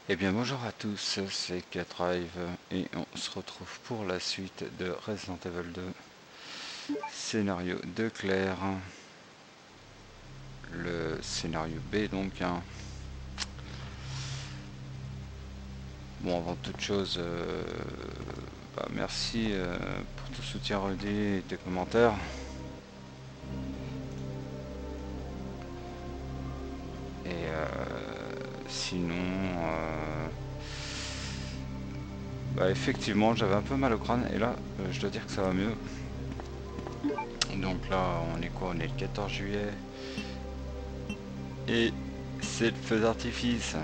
Eh bien bonjour à tous, c'est Catrive et on se retrouve pour la suite de Resident Evil 2, scénario de Claire, le scénario B donc. Bon, avant toute chose, merci pour tout soutien Rudy et tes commentaires. Et sinon, effectivement j'avais un peu mal au crâne et là je dois dire que ça va mieux. Donc là on est quoi? On est le 14 juillet et c'est le feu d'artifice.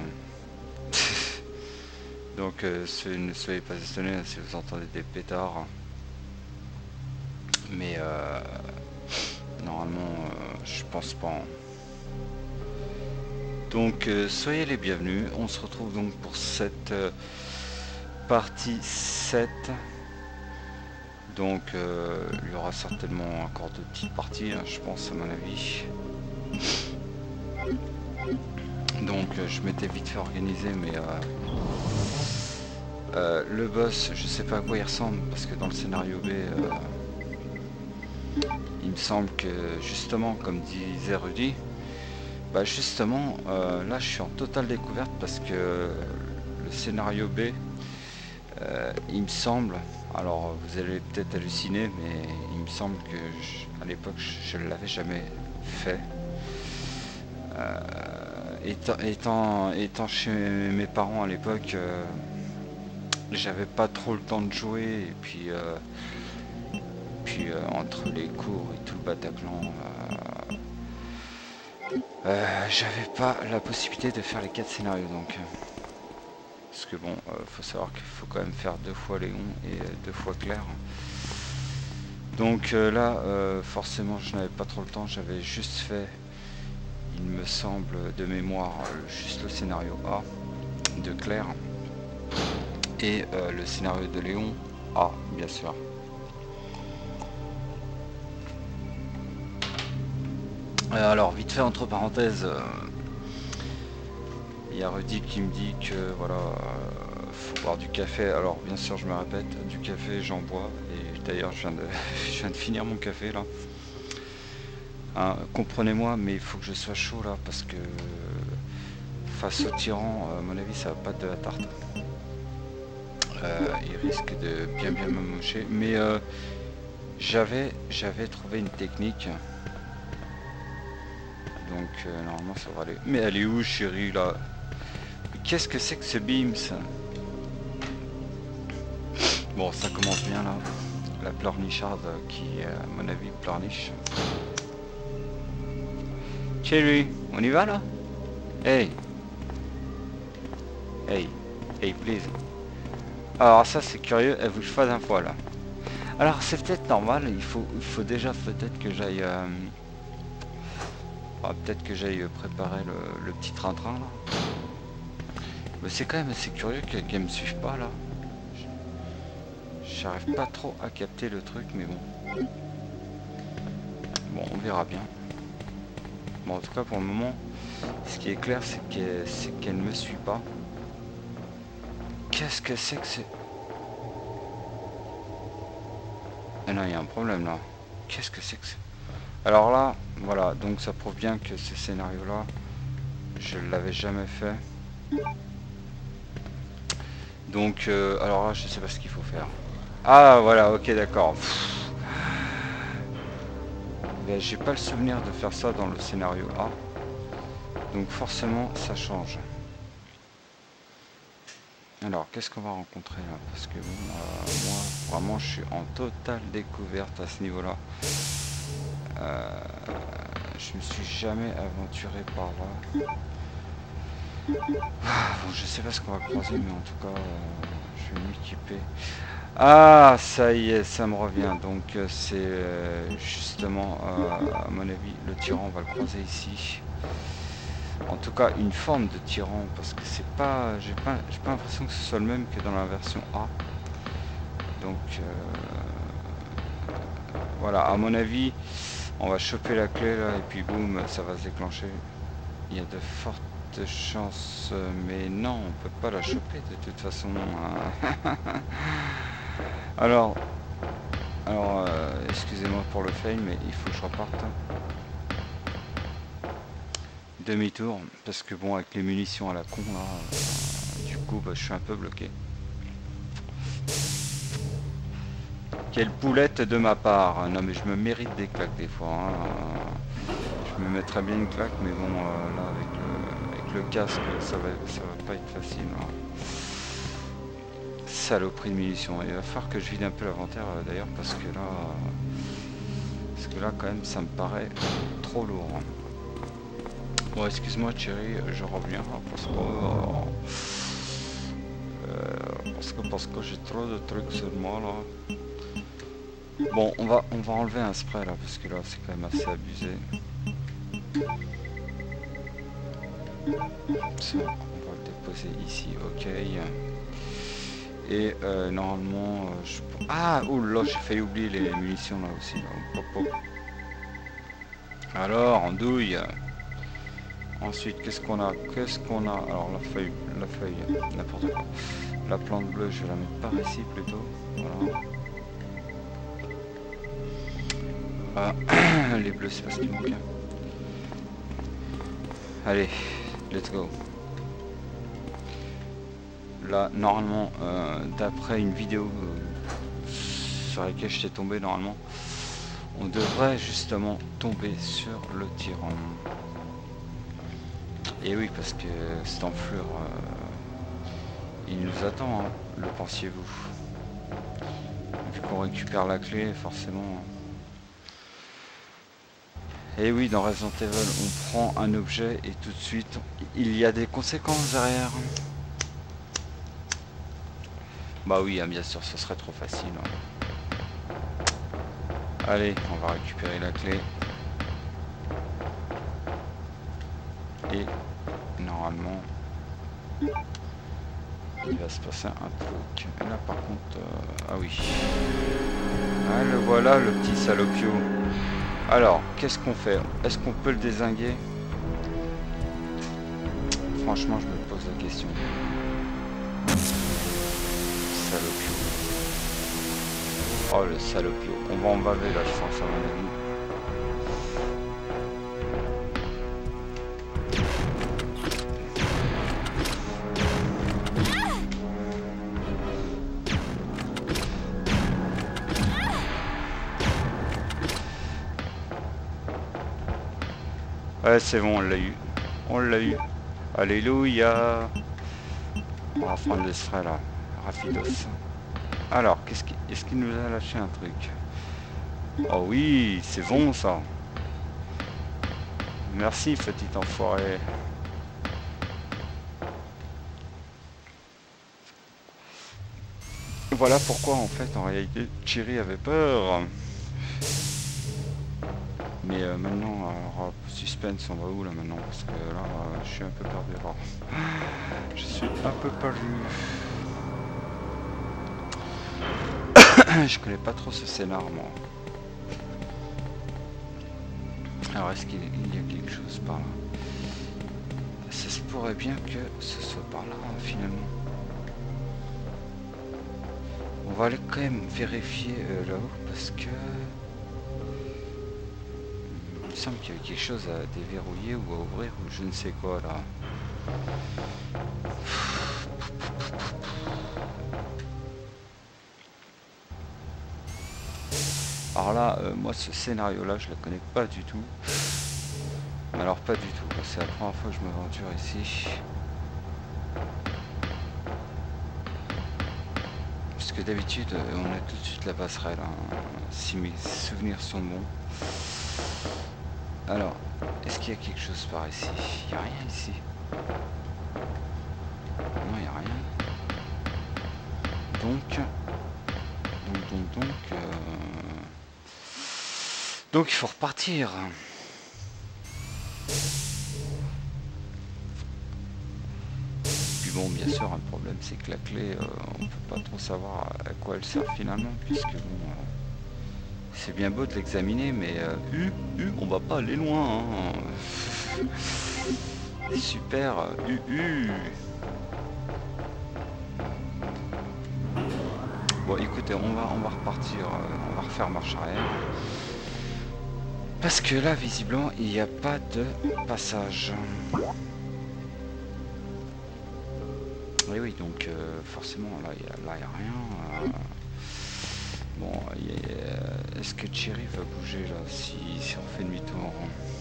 Donc ne soyez pas étonnés si vous entendez des pétards. Mais normalement je pense pas. Donc soyez les bienvenus. On se retrouve donc pour cette partie 7. Donc il y aura certainement encore de petites parties, hein, je pense à mon avis. Donc je m'étais vite fait organiser, mais le boss, je sais pas à quoi il ressemble, parce que dans le scénario B, il me semble que justement, comme disait Rudy, justement, là je suis en totale découverte, parce que le scénario B, il me semble, alors vous allez peut-être halluciner, mais il me semble que à l'époque je ne l'avais jamais fait. Étant chez mes parents à l'époque, j'avais pas trop le temps de jouer, et puis entre les cours et tout le Bataclan, j'avais pas la possibilité de faire les 4 scénarios. Donc parce que bon, faut savoir qu'il faut quand même faire 2 fois Léon et 2 fois Claire. Donc là forcément je n'avais pas trop le temps, j'avais juste fait, il me semble de mémoire, juste le scénario A de Claire et le scénario de Léon A, bien sûr. Alors vite fait entre parenthèses, il y a Rudy qui me dit que voilà, faut boire du café. Alors bien sûr je me répète, du café j'en bois, et d'ailleurs je viens de finir mon café là. Hein, comprenez-moi, mais il faut que je sois chaud là, parce que face au tyran, à mon avis ça va pas être de la tarte. Il risque de bien me mocher, mais j'avais trouvé une technique, donc normalement ça va aller. Mais elle est où chérie là? Qu'est-ce que c'est que ce Beams? Bon, ça commence bien là, la pleurnicharde qui à mon avis pleurniche. Chérie, on y va là? Hey, please. Alors ça c'est curieux, elle bouge pas d'un fois là. Alors c'est peut-être normal, il faut déjà peut-être que j'aille préparer le petit train-train là. Mais c'est quand même assez curieux qu'elle me suive pas là. J'arrive pas trop à capter le truc, mais bon. Bon, on verra bien. Bon, en tout cas pour le moment, ce qui est clair c'est qu'elle ne me suit pas. Qu'est-ce que c'est que c'est? Ah non, il y a un problème là. Qu'est-ce que c'est que c'est? Alors là, voilà, donc ça prouve bien que ce scénario là, je l'avais jamais fait. Donc, alors là, je sais pas ce qu'il faut faire. Ah, voilà, ok, d'accord. J'ai pas le souvenir de faire ça dans le scénario A. Donc forcément, ça change. Alors, qu'est-ce qu'on va rencontrer là? Parce que bon, moi, vraiment, je suis en totale découverte à ce niveau-là. Je me suis jamais aventuré par là. Bon, je sais pas ce qu'on va croiser, mais en tout cas, je vais m'équiper. Ah, ça y est, ça me revient. Donc, c'est justement, à mon avis, le tyran, on va le croiser ici. En tout cas, une forme de tyran, parce que c'est pas, j'ai pas l'impression que ce soit le même que dans la version A. Donc, voilà, à mon avis, on va choper la clé là, et puis boum, ça va se déclencher. Il y a de fortes petite chance, mais non, on peut pas la choper de toute façon. Alors, excusez-moi pour le fail, mais il faut que je reparte. Demi-tour, parce que bon, avec les munitions à la con là, du coup, bah, je suis un peu bloqué. Quelle poulette de ma part. Non mais je me mérite des claques des fois. Hein. Je me mettrais bien une claque, mais bon, là avec le casque, ça va pas être facile. Hein. Saloperie de munitions. Il va falloir que je vide un peu l'inventaire d'ailleurs, parce que là quand même ça me paraît trop lourd. Hein. Bon, excuse-moi Thierry, je reviens parce que j'ai trop de trucs sur moi là. Bon, on va enlever un spray là, parce que là c'est quand même assez abusé. Ça, on va le déposer ici, ok. Et normalement, ah, oh là, j'ai failli oublier les munitions là aussi. Là. Hop, hop. Alors, andouille. Ensuite, qu'est-ce qu'on a? Alors, la feuille, n'importe quoi. La plante bleue, je vais la mettre par ici plutôt. Voilà. Ah, les bleus, c'est pas ce qui manque. Allez, let's go. Là, normalement, d'après une vidéo sur laquelle j'étais tombé, normalement, on devrait justement tomber sur le tyran. Et oui, parce que cette enflure, il nous attend, hein, le pensiez-vous. Vu qu'on récupère la clé, forcément... Et oui, dans Resident Evil, on prend un objet et tout de suite, il y a des conséquences derrière. Bah oui, hein, bien sûr, ce serait trop facile. Hein. Allez, on va récupérer la clé. Et normalement, il va se passer un truc. Et là, par contre, ah oui. Ah, le voilà, le petit salopio. Alors, qu'est-ce qu'on fait? Est-ce qu'on peut le dézinguer? Franchement, je me pose la question. Salopio. Oh, le salopio. On va en baver là, je pense, à mon avis. Ouais, c'est bon, on l'a eu. On l'a eu. Alléluia. On va prendre le spray là. Rapidos. Alors, est-ce qu'il nous a lâché un truc? Oh oui, c'est bon ça. Merci, petit enfoiré. Voilà pourquoi, en fait, en réalité, Thierry avait peur. Mais maintenant, alors, suspense, on va où là maintenant? Parce que là, je suis un peu perdu. Alors, je suis un peu perdu. Je connais pas trop ce scénar, moi. Alors, est-ce qu'il y a quelque chose par là? Ça se pourrait bien que ce soit par là, hein, finalement. On va aller quand même vérifier là-haut, parce que... il me semble qu'il y avait quelque chose à déverrouiller ou à ouvrir, ou je ne sais quoi, là. Alors là, moi ce scénario là je le connais pas du tout. Mais alors pas du tout, c'est la première fois que je m'aventure ici. Parce que d'habitude on a tout de suite la passerelle, hein, si mes souvenirs sont bons. Alors, est-ce qu'il y a quelque chose par ici? Il n'y a rien ici. Non, il n'y a rien. Donc il faut repartir. Puis bon, bien sûr, le problème c'est que la clé, on peut pas trop savoir à quoi elle sert finalement, puisque bon, c'est bien beau de l'examiner, mais on va pas aller loin. Hein. Super. Bon, écoutez, on va repartir. On va refaire marche arrière. Parce que là, visiblement, il n'y a pas de passage. Et oui, donc forcément, là, il n'y a rien. Bon, est-ce que Thierry va bouger là si on fait demi-tour?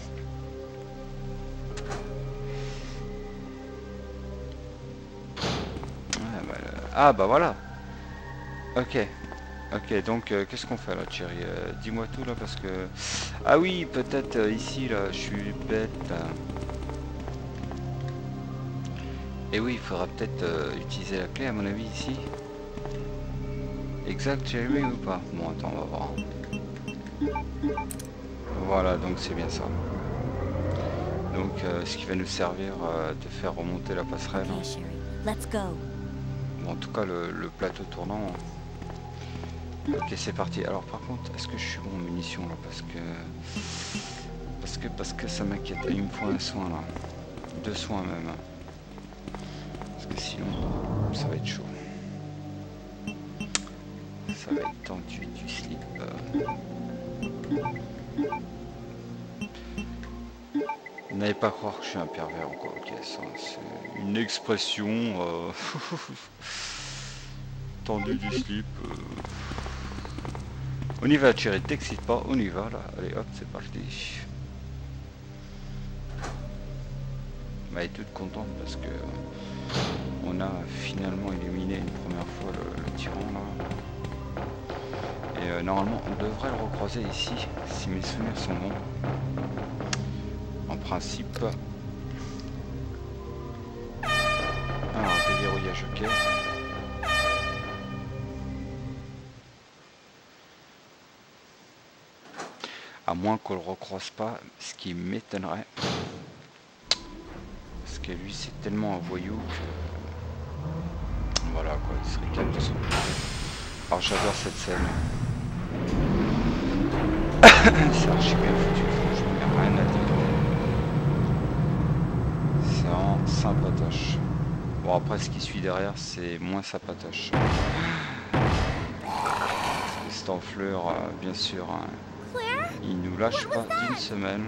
Ah bah voilà. Ok. Ok, donc qu'est-ce qu'on fait là, Thierry? Dis-moi tout là parce que... Ah oui, peut-être ici là, je suis bête. Et oui, il faudra peut-être utiliser la clé à mon avis ici. Exact, Thierry, ou pas? Bon, attends, on va voir. Voilà, donc c'est bien ça. Donc ce qui va nous servir de faire remonter la passerelle. Bon, en tout cas, le plateau tournant. Ok, c'est parti. Alors par contre, est-ce que je suis bon en munitions là? Parce que ça m'inquiète. Il me faut un soin là. 2 soins même. Parce que sinon, ça va être chaud. Ça va être tendu du slip. N'allez pas croire que je suis un pervers ou quoi. Ok, ça c'est une expression tendu du slip. On y va, Thierry, t'excite pas, on y va là. Allez hop, c'est parti. Elle est toute contente parce que on a finalement éliminé une première fois le tyran là. Et normalement on devrait le recroiser ici, si mes souvenirs sont bons. En principe. Alors déverrouillage, ok. À moins qu'on le recroise pas, ce qui m'étonnerait. Parce que lui c'est tellement un voyou que... Voilà quoi, il serait calme de son côté. Alors j'adore cette scène. C'est archi bien foutu, franchement, il n'y a rien à dire. C'est vraiment sympatoche. Bon après ce qui suit derrière c'est moins sympatoche. Cette enflure, bien sûr, hein, il nous lâche pas d'une semaine.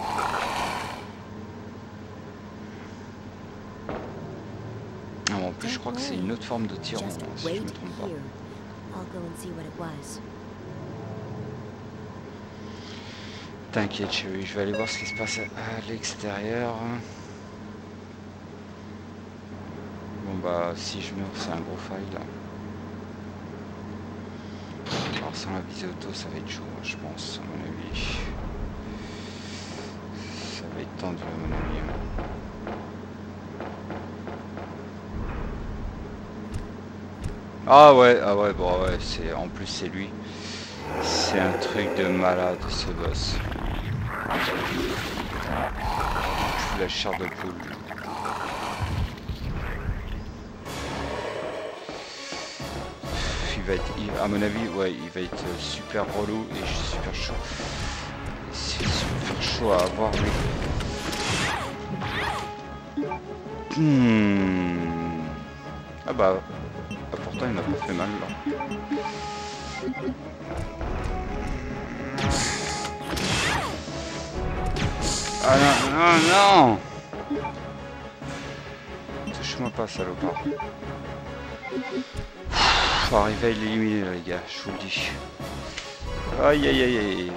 En plus je crois que c'est une autre forme de tyran, si je me trompe pas. T'inquiète chérie, je vais aller voir ce qui se passe à l'extérieur. Bon bah si je meurs c'est un gros fail. Alors sans la visée auto ça va être chaud je pense à mon avis. Ça va être tendu à mon avis. Ah ouais, bon ouais, c'est en plus c'est lui. C'est un truc de malade ce boss. La chair de poule. Il va être, à mon avis, ouais, il va être super relou et super chaud. C'est super chaud à avoir lui. Ah bah, pourtant il m'a pas fait mal là. Ah non. Touche-moi pas salopard. Faut arriver à l'éliminer là les gars, je vous le dis. Aïe.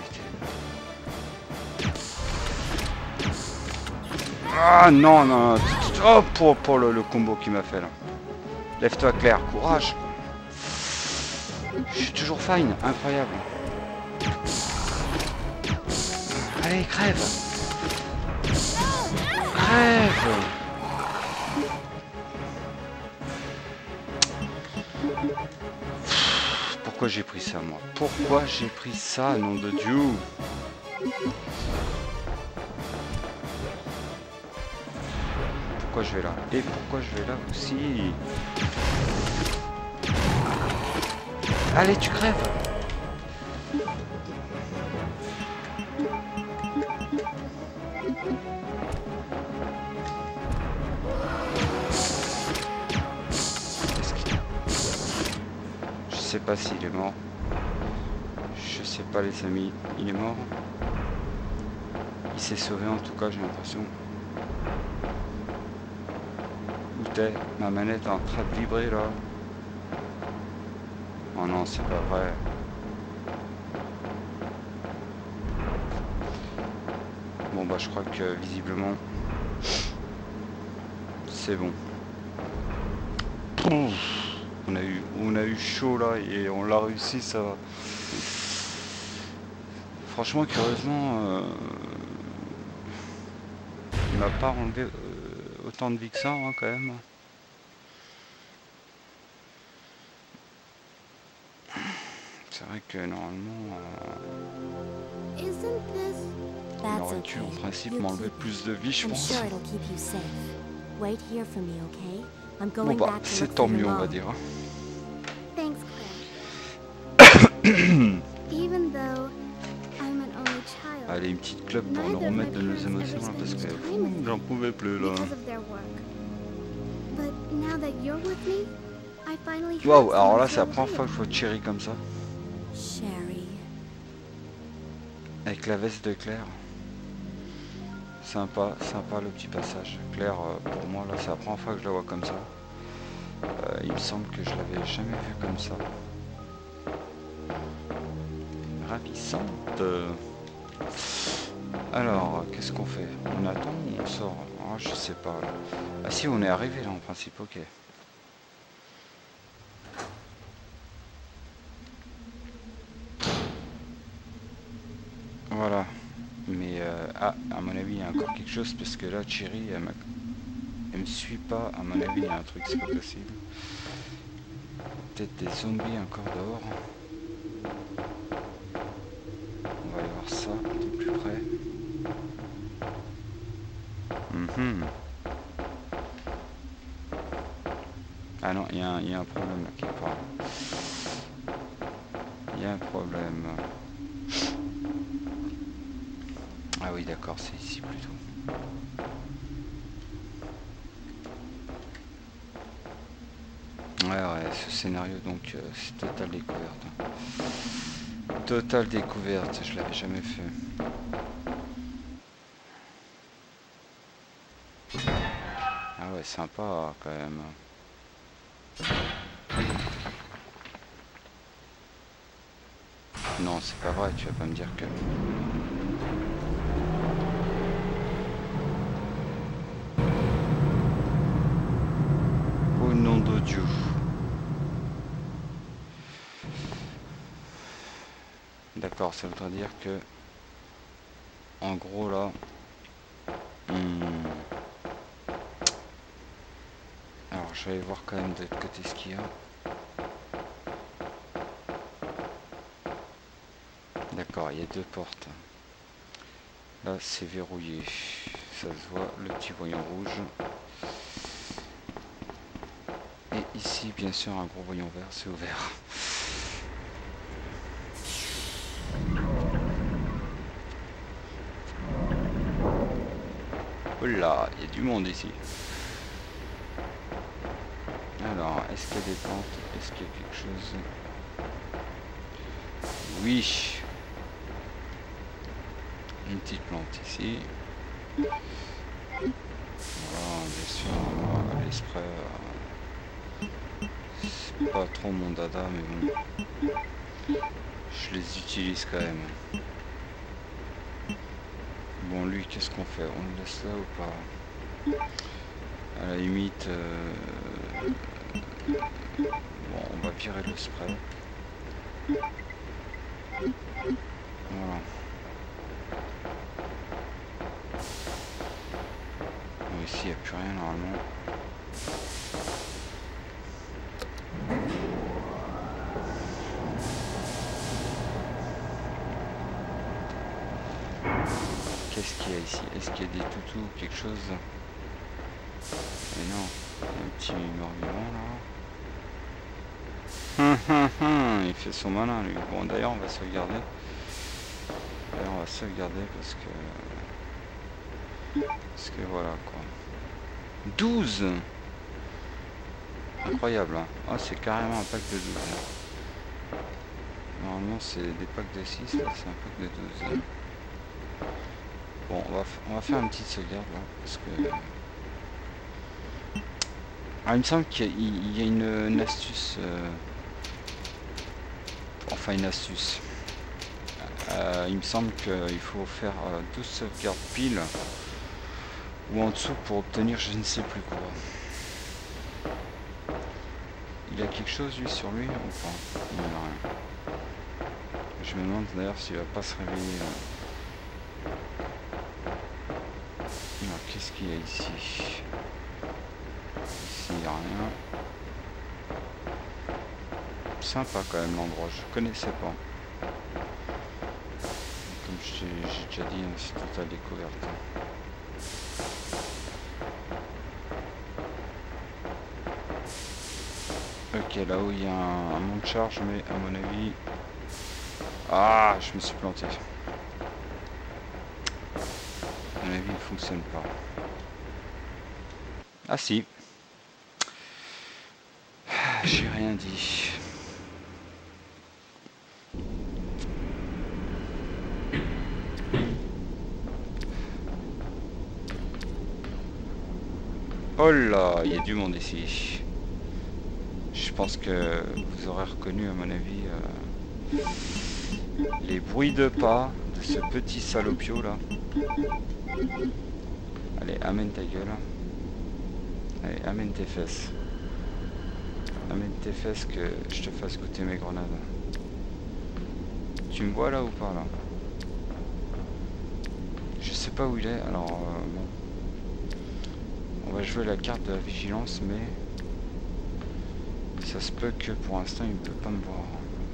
Ah non. Oh pour le combo qu'il m'a fait là. Lève-toi Claire, courage. Je suis toujours fine, incroyable. Allez, crève. Pourquoi j'ai pris ça moi? Pourquoi j'ai pris ça, nom de Dieu? Pourquoi je vais là? Et pourquoi je vais là aussi? Allez, tu crèves! sais pas s'il est mort. Je sais pas les amis, il est mort. Il s'est sauvé en tout cas, j'ai l'impression. Où t'es? Ma manette est en train de vibrer là. Oh non, c'est pas vrai. Bon bah je crois que visiblement c'est bon. On a eu chaud là et on l'a réussi, ça va. Franchement, curieusement, il m'a pas enlevé autant de vie que ça hein, quand même. C'est vrai que normalement, il aurait dû en principe m'enlever plus de vie, je pense. Bon bah, c'est tant mieux, on va dire. Allez, une petite clope pour nous remettre de nos émotions là, parce que j'en pouvais plus là. Waouh, alors là c'est la première fois que je vois Cherry comme ça. Avec la veste de Claire. Sympa, sympa le petit passage. Claire, pour moi là c'est la première fois que je la vois comme ça. Il me semble que je l'avais jamais vue comme ça. Ravissante. Alors, qu'est-ce qu'on fait? On attend ou on sort? Oh, je sais pas. Là. Ah si, on est arrivé là en principe, ok. Voilà. Mais, ah, à mon avis, il y a encore quelque chose parce que là, Cherry, elle me suit pas. À mon avis, il y a un truc, c'est pas possible. Peut-être des zombies encore dehors. On va aller voir ça de plus près. Ah non, il y a un problème là quelque part. Il y a un problème. Ah oui, d'accord, c'est ici plutôt. Ouais, ce scénario donc c'est totale découverte. Totale découverte, je l'avais jamais fait. Ah ouais, sympa quand même. Non, c'est pas vrai, tu vas pas me dire que... Au nom de Dieu. D'accord, ça voudrait dire que... En gros là... Alors je vais aller voir quand même de l'autre côté ce qu'il y a. D'accord, il y a deux portes. Là c'est verrouillé. Ça se voit, le petit voyant rouge. Et ici bien sûr un gros voyant vert, c'est ouvert. Oh là, il y a du monde ici. Alors, est-ce qu'il y a des plantes? Est-ce qu'il y a quelque chose? Oui. Une petite plante ici. Voilà, bien sûr, les sprays, c'est pas trop mon dada, mais bon. Je les utilise quand même. Bon, lui, qu'est-ce qu'on fait? On le laisse là ou pas? À la limite... Bon, on va virer le spray. Voilà. Bon, ici, il n'y a plus rien normalement. Qu'est-ce qu'il y a ici? Est-ce qu'il y a des toutous ou quelque chose? Mais non, il y a un petit mort-vivant là. Il fait son malin lui. Bon d'ailleurs on va sauvegarder. Parce que voilà quoi. 12. Incroyable hein. Ah c'est carrément un pack de 12. Normalement c'est des packs de 6, là c'est un pack de 12. Bon, on va faire une petite sauvegarde là, parce que... Ah, il me semble qu'il y a une astuce... Enfin une astuce. Il me semble qu'il faut faire 12 sauvegardes pile ou en dessous pour obtenir je ne sais plus quoi. Il a quelque chose lui sur lui ou pas? Il n'en a rien. Je me demande d'ailleurs s'il va pas se réveiller. Alors qu'est-ce qu'il y a ici? Ici il n'y a rien. Sympa quand même l'endroit, je connaissais pas. Comme j'ai déjà dit, c'est tout à découverte. Ok, là-haut il y a un mont de charge, mais à mon avis... Ah, je me suis planté. À mon avis, il ne fonctionne pas. Ah si. J'ai rien dit. Oh là, il y a du monde ici. Je pense que vous aurez reconnu à mon avis les bruits de pas de ce petit salopio là. Allez, amène ta gueule. Allez, amène tes fesses. Amène tes fesses que je te fasse goûter mes grenades. Tu me vois là ou pas là? Je sais pas où il est, alors bon. On va jouer la carte de la vigilance, mais ça se peut que pour l'instant il ne peut pas me voir.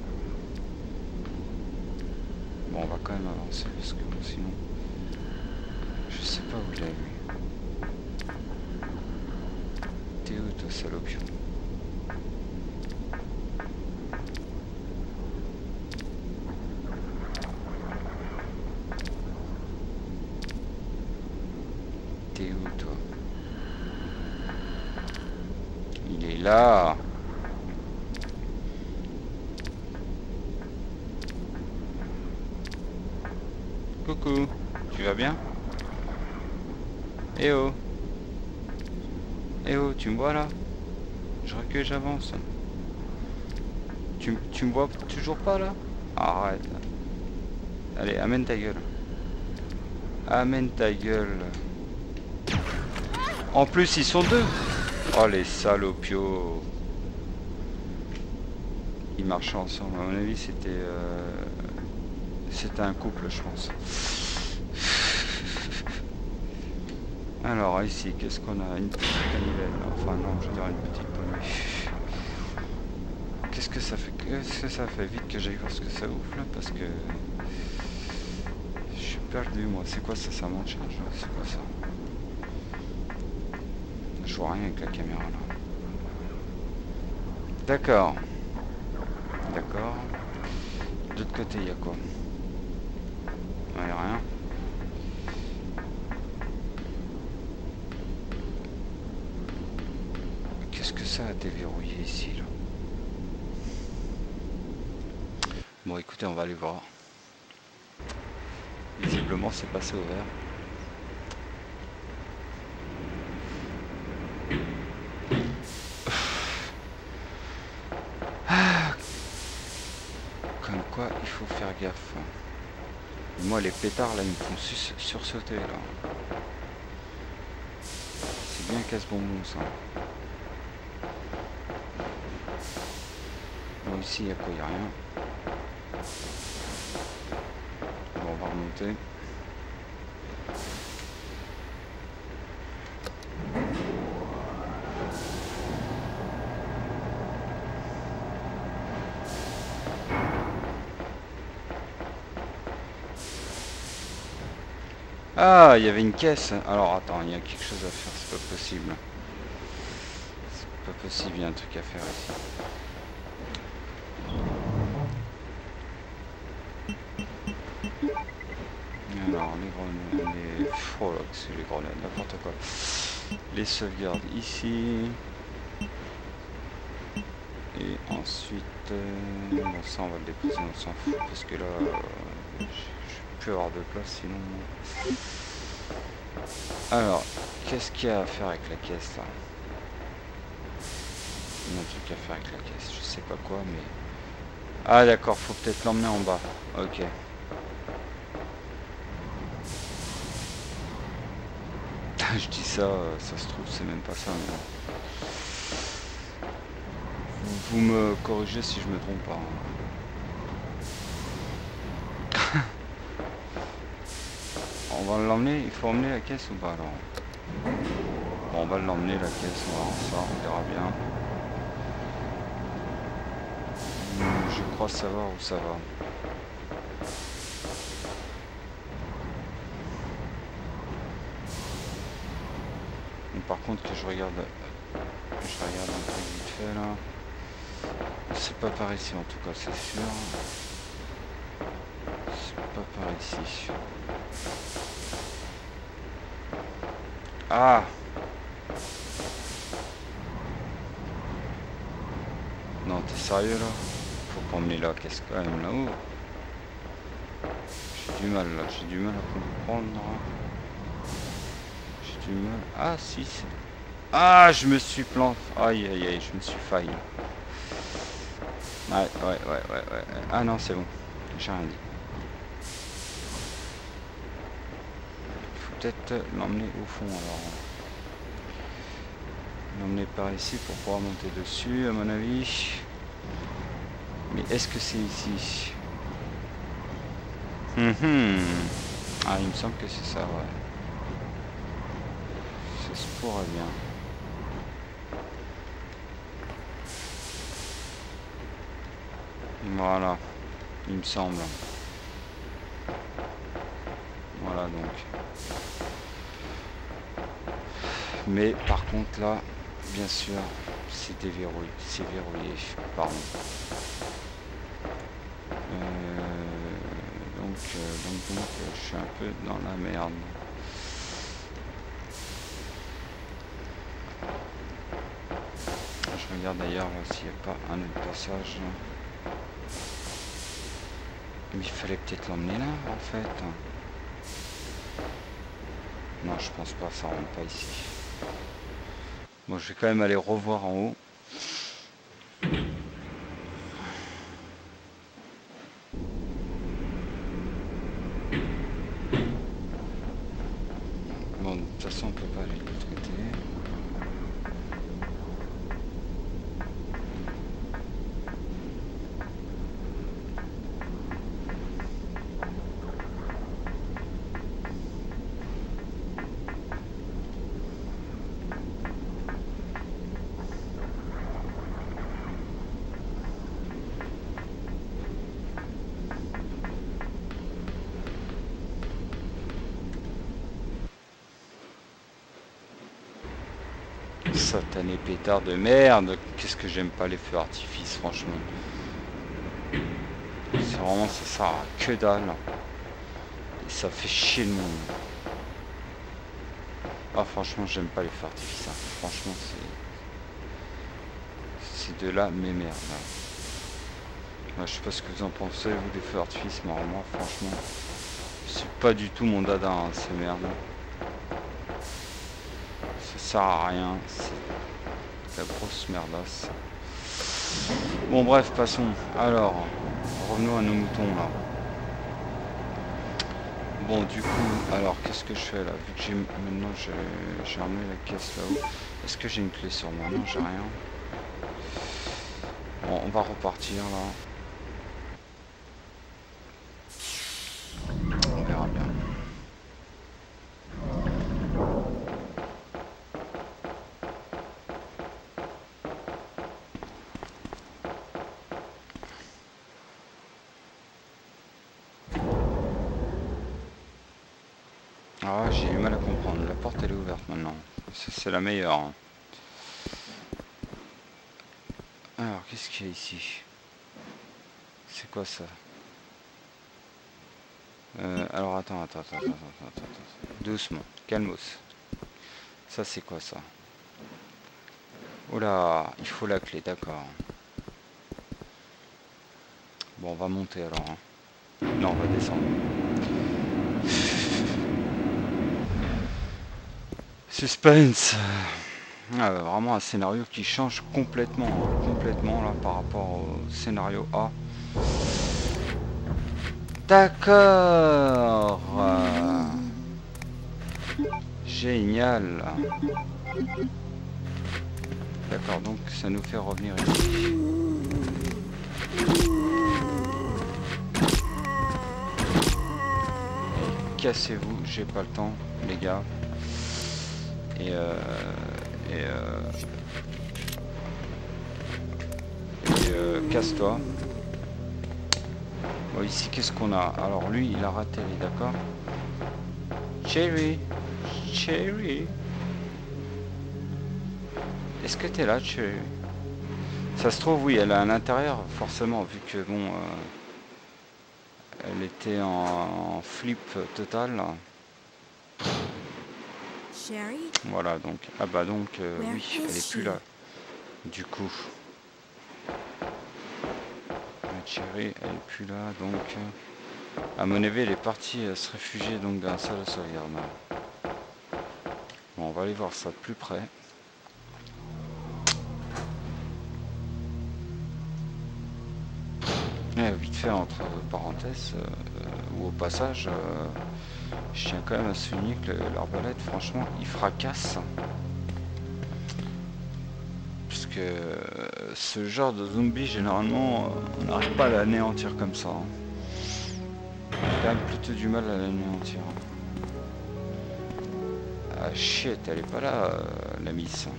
Bon, on va quand même avancer parce que bon, sinon je sais pas où il est lui. T'es où toi salopio? T'es où toi? Il est là. Coucou, tu vas bien? Eh oh. Eh oh, tu me vois là? Je recule, j'avance. Tu me vois toujours pas là? Arrête. Allez, amène ta gueule. Amène ta gueule. En plus, ils sont deux. Oh les salopios. Ils marchaient ensemble. À mon avis, c'était un couple, je pense. Alors ici, qu'est-ce qu'on a? Une petite canivelle. Enfin non, je dirais une petite pommée. Qu'est-ce que ça fait? Qu'est-ce que ça fait? Vite que j'aille voir ce que ça ouvre là, parce que je suis perdu moi. C'est quoi ça? Ça monte charge? C'est quoi ça? Je vois rien avec la caméra là. D'accord. D'accord. De l'autre côté, il y a quoi? Il n'y a rien. Qu'est-ce que ça a déverrouillé ici là? Bon écoutez, on va aller voir. Visiblement c'est passé au vert. Comme quoi il faut faire gaffe. Moi les pétards là ils me font sursauter là. C'est bien casse-bonbon ça. Bon ici il y a quoi? Il n'y a rien. Bon, on va remonter. Ah, il y avait une caisse. Alors attends, il y a quelque chose à faire, c'est pas possible. C'est pas possible, il y a un truc à faire ici. Alors, les grenades, oh là, c'est les grenades, n'importe quoi. Les sauvegardes ici. Et ensuite, bon, ça on va le déposer, on s'en fout parce que là, je vais plus avoir de place sinon. Alors, qu'est-ce qu'il y a à faire avec la caisse là? Il y a un truc à faire avec la caisse, je sais pas quoi, mais. Ah d'accord, faut peut-être l'emmener en bas. Ok. Je dis ça, ça se trouve, c'est même pas ça. Mais... Vous me corrigez si je me trompe pas. Hein. On va l'emmener, il faut emmener la caisse ou pas alors? Bon, on va l'emmener la caisse, on va voir ça, on verra bien. Je crois savoir où ça va. Mais par contre que je regarde un peu vite fait là. C'est pas par ici en tout cas, c'est sûr. C'est pas par ici. Ah! Non, t'es sérieux là? Faut pas emmener la caisse quand même là-haut. J'ai du mal là, j'ai du mal à comprendre. J'ai du mal. Ah si, c'est... Ah, je me suis planté. Aïe aïe aïe, je me suis failli. Ouais. Ah non, c'est bon. J'ai rien dit. Il faut peut-être l'emmener au fond alors. L'emmener par ici pour pouvoir monter dessus, à mon avis. Mais est-ce que c'est ici? Ah, il me semble que c'est ça, ouais. Ça se pourrait bien. Voilà, il me semble. Voilà donc. Mais par contre là, bien sûr, c'est déverrouillé. C'est verrouillé, pardon. Donc, je suis un peu dans la merde. Je regarde d'ailleurs s'il n'y a pas un autre passage. Mais il fallait peut-être l'emmener là en fait. Non, je pense pas, ça rentre pas ici. Bon, je vais quand même aller revoir en haut. Bon, de toute façon, on peut pas aller de l'autre côté. Satané pétard de merde, qu'est-ce que j'aime pas les feux artifices, franchement. C'est vraiment, ça sert à que dalle. Et ça fait chier le monde. Ah, franchement, j'aime pas les feux artifices. Hein. Franchement, c'est de là mes merdes. Là. Je sais pas ce que vous en pensez, vous, des feux artifices, mais moi, franchement, c'est pas du tout mon dada, hein, ces merdes. Ça sert à rien, c'est la grosse merdasse. Bon bref, passons. Alors, revenons à nos moutons là. Bon du coup, alors qu'est-ce que je fais là? Vu que j'ai maintenant j'ai emmené la caisse là-haut. Est-ce que j'ai une clé sur moi? Non, j'ai rien. Bon, on va repartir là. On verra bien. Ah, j'ai eu mal à comprendre. La porte elle est ouverte maintenant. C'est la meilleure. Hein. Alors, qu'est-ce qu'il y a ici? C'est quoi ça? Alors attends. Doucement, calmos. Ça c'est quoi ça? Oula, il faut la clé, d'accord. Bon, on va monter alors. Hein. Non, on va descendre. Suspense. Ah, vraiment un scénario qui change complètement, complètement là par rapport au scénario A. D'accord. Génial. D'accord, donc ça nous fait revenir ici. Cassez-vous, j'ai pas le temps, les gars. Et casse-toi. Bon, ici, qu'est-ce qu'on a? Alors, lui, il a raté, d'accord? Cherry, Cherry. Est-ce que t'es là, Cherry? Ça se trouve, oui, elle est à l'intérieur, forcément, vu que, bon, elle était en flip total. Là. Cherry? Voilà, donc, ah bah donc, oui, elle est plus là, du coup. Cherry, elle est plus là, donc, à mon avis, elle est partie se réfugier donc dans la salle de sauvegarde. Bon, on va aller voir ça de plus près. Vite fait, entre parenthèses, ou au passage, je tiens quand même à souligner que l'arbalète, franchement, il fracasse. Puisque ce genre de zombie, généralement, on n'arrive pas à l'anéantir comme ça. Hein. On a quand même plutôt du mal à l'anéantir. Ah shit, elle est pas là, la miss.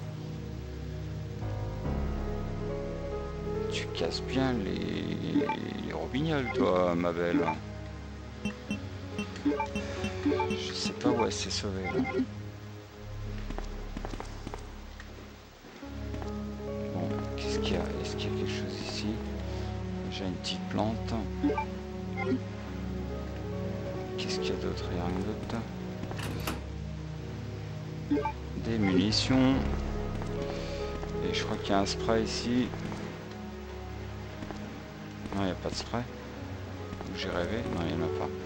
Tu casses bien les robignoles, toi, ma belle. Je sais pas où elle s'est sauvée, là. Bon, qu'est-ce qu'il y a? Est-ce qu'il y a quelque chose ici? J'ai une petite plante. Qu'est-ce qu'il y a d'autre? Il n'y a rien d'autre. Des munitions. Et je crois qu'il y a un spray ici. Non, il n'y a pas de spray. J'ai rêvé. Non, il n'y en a pas.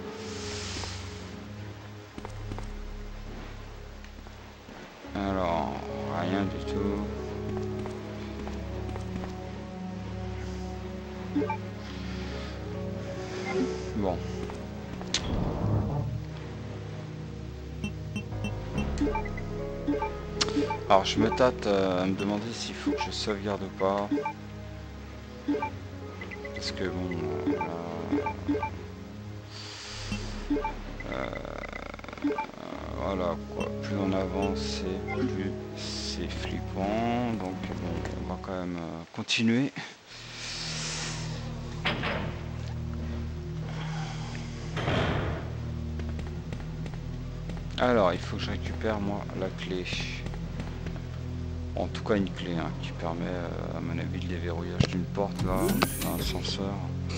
Alors, rien du tout. Bon. Alors, je me tâte à me demander s'il faut que je sauvegarde ou pas. Parce que bon... voilà quoi, plus on avance plus c'est flippant, donc bon, on va quand même continuer. Alors il faut que je récupère moi la clé, en tout cas une clé hein, qui permet à mon avis le déverrouillage d'une porte là, d'un ascenseur.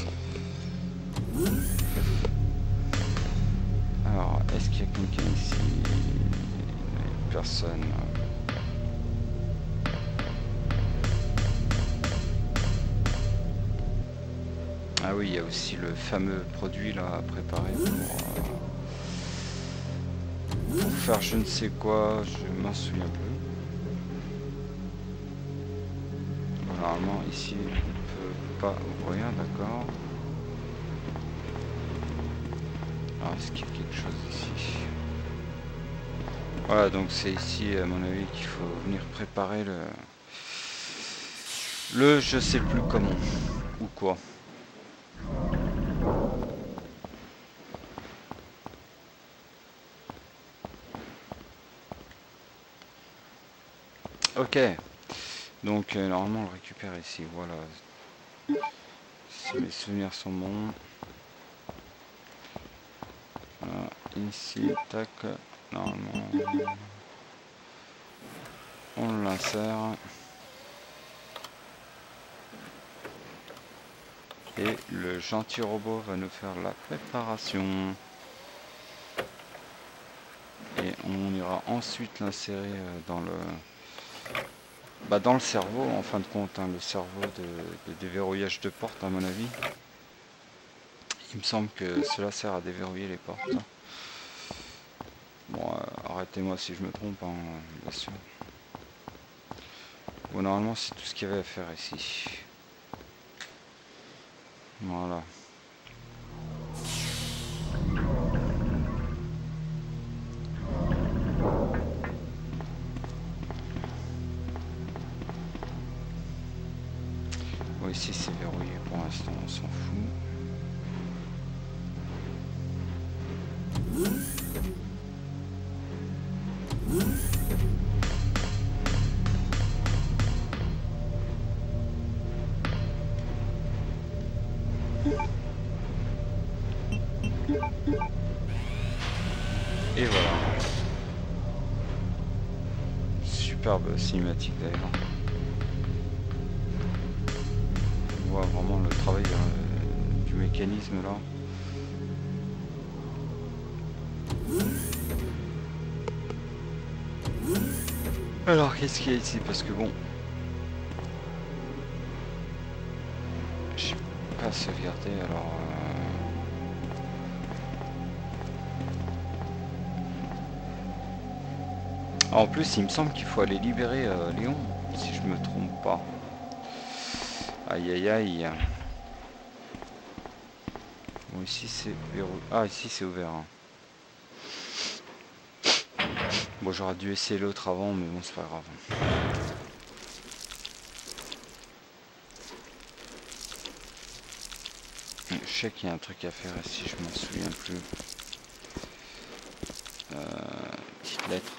Alors est-ce qu'il y a quelqu'un ici? Personne. Ah oui, il y a aussi le fameux produit là à préparer pour faire je ne sais quoi, je m'en souviens plus. Normalement ici on ne peut pas ouvrir, d'accord. Alors est-ce qu'il y a quelque chose ici? Voilà, donc c'est ici à mon avis qu'il faut venir préparer le je sais plus comment ou quoi. Ok, donc normalement on le récupère ici, voilà. Si mes souvenirs sont bons. Voilà, ici, tac, normalement on l'insère. Et le gentil robot va nous faire la préparation. Et on ira ensuite l'insérer dans le cerveau en fin de compte, hein, le cerveau de déverrouillage de porte à mon avis. Il me semble que cela sert à déverrouiller les portes. Bon, arrêtez-moi si je me trompe, hein, bien sûr. Bon, normalement, c'est tout ce qu'il y avait à faire ici. Voilà. Bon, ici, c'est verrouillé pour l'instant, on s'en fout. Et voilà. Superbe cinématique d'ailleurs. On voit vraiment le travail du mécanisme là. Alors qu'est-ce qu'il y a ici? Parce que bon, j'ai pas sauvegardé alors. En plus, il me semble qu'il faut aller libérer Léon, si je me trompe pas. Aïe aïe aïe. Bon, ici c'est verrouillé. Ah, ici c'est ouvert. Hein. Bon, j'aurais dû essayer l'autre avant, mais bon, c'est pas grave. Je sais qu'il y a un truc à faire ici, je m'en souviens plus. Petite lettre.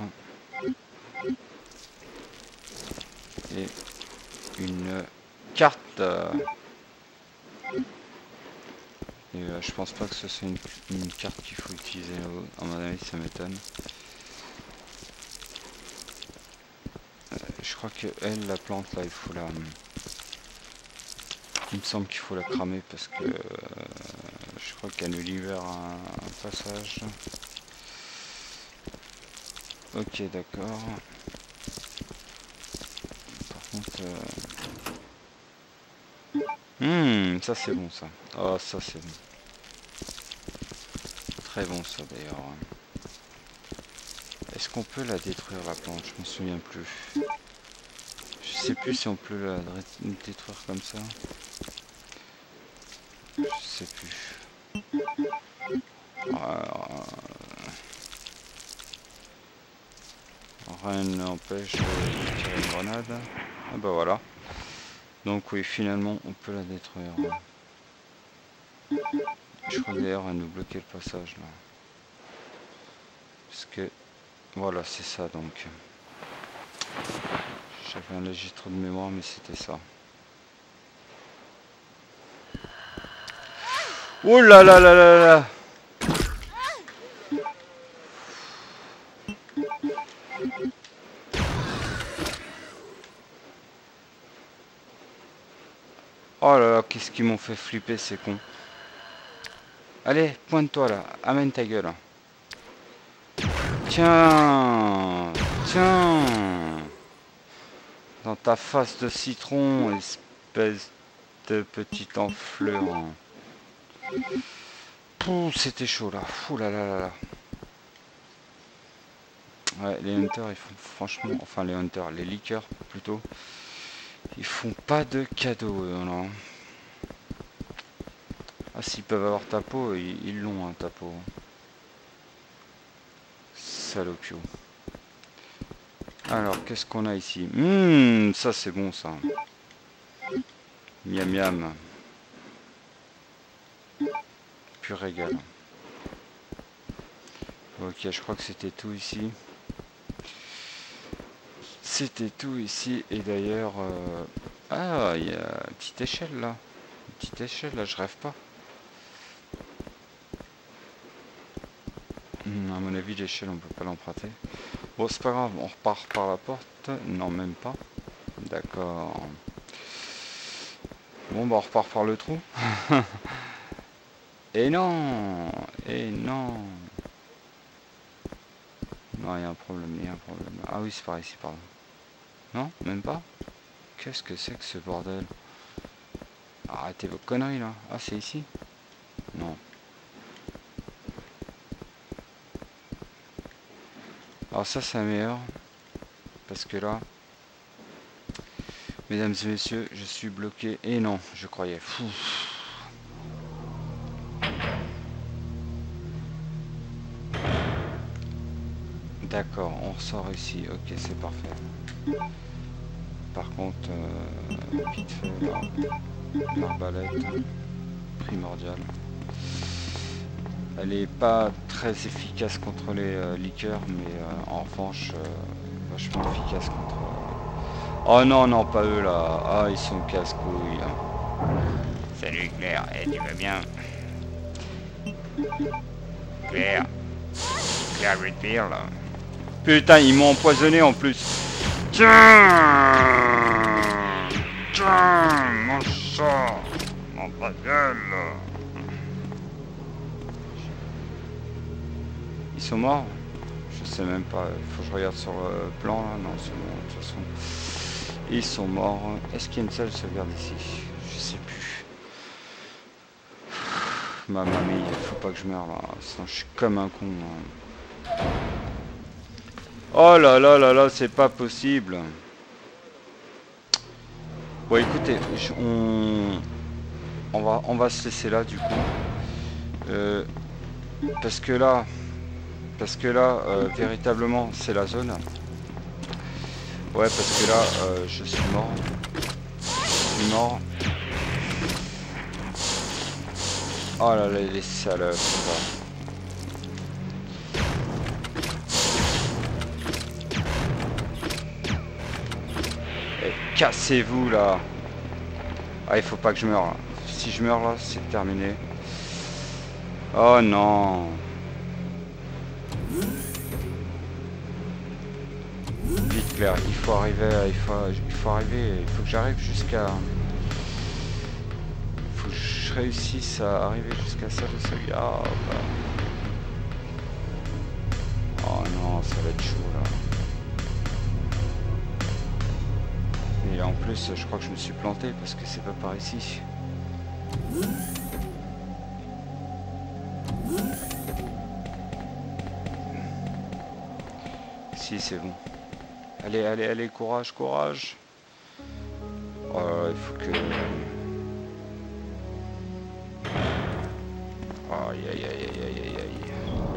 Et une carte. Et je pense pas que ce soit une carte qu'il faut utiliser là-haut. À mon avis, ça m'étonne. Je crois que elle, la plante là, il faut la... Il me semble qu'il faut la cramer parce que je crois qu'elle nous libère un passage. Ok, d'accord. Par contre... ça c'est bon ça. Oh, ça c'est bon. Très bon ça d'ailleurs. Est-ce qu'on peut la détruire la plante? Je m'en souviens plus. Je sais plus si on peut la détruire comme ça. Je sais plus. Rien n'empêche de tirer une grenade. Ah bah voilà. Donc oui, finalement on peut la détruire. Je crois d'ailleurs elle nous bloquer le passage là. Parce que voilà, c'est ça donc. J'avais un léger trou de mémoire, mais c'était ça. Oh là là là là là! Oh là là, qu'est-ce qu'ils m'ont fait flipper ces cons. Allez, pointe-toi là, amène ta gueule. Tiens, tiens. Dans ta face de citron, espèce de petit enflure. Pouh, c'était chaud là. Ouh là là là là. Ouais, les hunters, ils font franchement... Enfin, les hunters, les liqueurs plutôt. Ils font pas de cadeaux, non. Ah, s'ils peuvent avoir ta peau, ils l'ont, hein, ta peau. Salopio. Alors, qu'est-ce qu'on a ici? Ça c'est bon ça. Miam miam. Pur régal. Ok, je crois que c'était tout ici. C'était tout ici. Et d'ailleurs... Ah, il y a une petite échelle là. Une petite échelle là, je rêve pas. À mon avis, l'échelle, on peut pas l'emprunter. Bon, c'est pas grave, on repart par la porte. Non, même pas. D'accord. Bon, bah, on repart par le trou. Et non! Et non! Non, il y a un problème, il y a un problème. Ah oui, c'est par ici, pardon. Non, même pas? Qu'est-ce que c'est que ce bordel? Arrêtez vos conneries, là. Ah, c'est ici? Non. Alors ça c'est meilleur. Parce que là, mesdames et messieurs, je suis bloqué. Et non, je croyais. Fou. D'accord, on ressort ici. Ok, c'est parfait. Par contre, vite fait, l'arbalète primordiale. Elle est pas très efficace contre les liqueurs, mais en revanche, vachement efficace contre... Oh non, non, pas eux là. Ah, ils sont casse-couilles. Salut Claire, tu vas bien? Claire. Claire Redbeard là. Putain, ils m'ont empoisonné en plus. Tiens, mon sang, mon gueule. Ils sont morts? Je sais même pas. Il faut que je regarde sur le plan là. Non, c'est bon. De toute façon, ils sont morts. Est-ce qu'il y a une salle de sauvegarde ici? Je sais plus. Ma mamie, il faut pas que je meure là. Sinon, je suis comme un con. Oh là là là là, c'est pas possible. Bon, écoutez, on va se laisser là du coup. Parce que là, véritablement, c'est la zone. Ouais, parce que là, je suis mort. Je suis mort. Oh là là, les salopes. Cassez-vous là. Ah, il faut pas que je meure là. Si je meurs là, c'est terminé. Oh non. Vite Claire, il faut arriver, il faut que j'arrive jusqu'à... Il faut que je réussisse à arriver jusqu'à ça de sauvegarde. Oh non, ça va être chaud là. Et là en plus je crois que je me suis planté parce que c'est pas par ici. Si c'est bon. Allez, allez, allez, courage, courage. Oh là là, il faut que... Aïe aïe aïe aïe aïe aïe.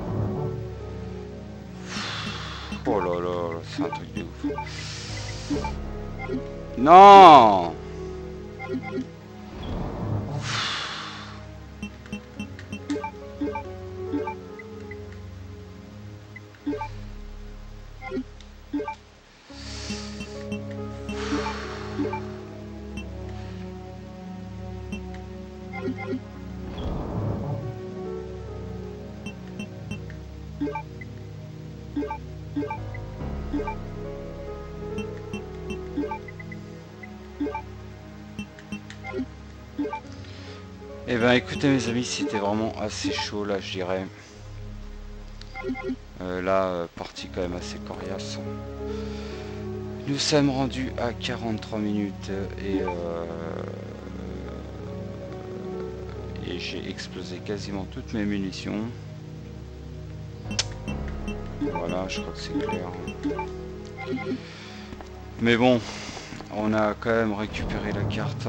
Oh là là, c'est un truc de ouf. Non. Eh ben écoutez mes amis, c'était vraiment assez chaud là je dirais. Là, partie quand même assez coriace. Nous sommes rendus à 43 minutes et j'ai explosé quasiment toutes mes munitions. Voilà, je crois que c'est clair. Mais bon, on a quand même récupéré la carte.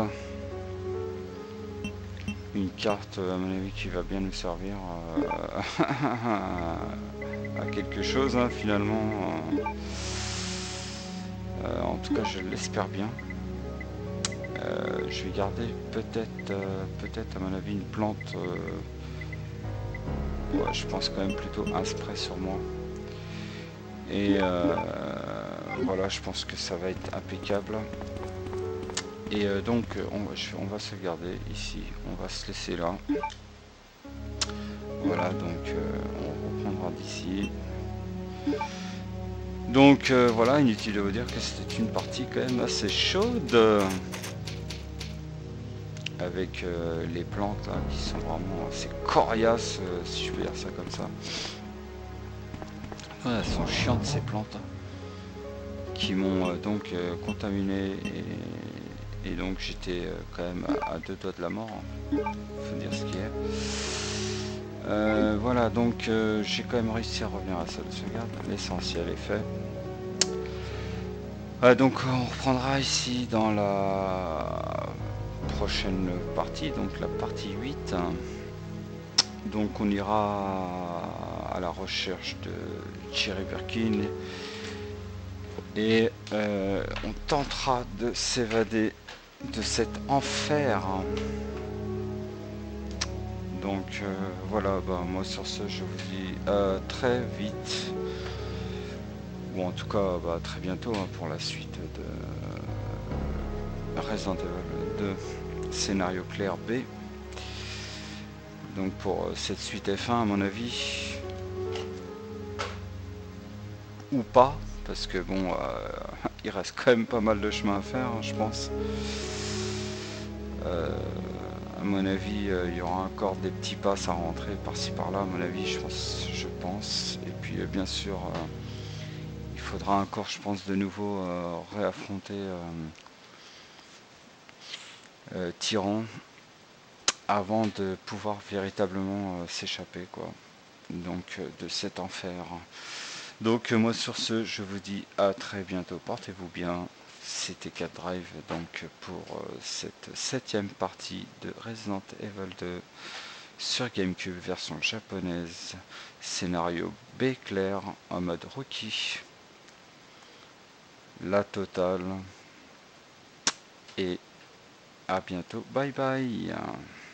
Une carte, à mon avis, qui va bien nous servir à quelque chose, hein, finalement. En tout cas, je l'espère bien. Je vais garder peut-être à mon avis, une plante. Ouais, je pense quand même plutôt un spray sur moi. Et voilà, je pense que ça va être impeccable. Et donc on va sauvegarder ici, on va se laisser là. Voilà, donc on reprendra d'ici. Donc voilà, inutile de vous dire que c'était une partie quand même assez chaude. Avec les plantes là, qui sont vraiment assez coriaces, si je peux dire ça comme ça. Ouais, elles sont chiantes ces plantes. Qui m'ont donc contaminé et donc j'étais quand même à deux doigts de la mort, hein. Faut dire ce qui est. Voilà, donc j'ai quand même réussi à revenir à la salle de sauvegarde, l'essentiel est fait. Donc on reprendra ici dans la prochaine partie, donc la partie 8. Donc on ira à la recherche de Cherry Birkin et on tentera de s'évader de cet enfer. Donc voilà, bah, moi sur ce je vous dis à très vite, ou en tout cas bah, très bientôt, hein, pour la suite de Resident Evil 2 scénario clair B. Donc pour cette suite F1 à mon avis, ou pas, parce que bon, il reste quand même pas mal de chemin à faire, hein, je pense. À mon avis, il y aura encore des petits passes à rentrer par-ci par-là, à mon avis, je pense. Et puis bien sûr, il faudra encore, je pense, de nouveau réaffronter Tyran avant de pouvoir véritablement s'échapper, quoi. Donc de cet enfer. Donc moi sur ce, je vous dis à très bientôt, portez-vous bien. C'était Cat Drive donc pour cette 7e partie de Resident Evil 2 sur GameCube version japonaise, scénario B clair en mode rookie, la totale, et à bientôt, bye bye.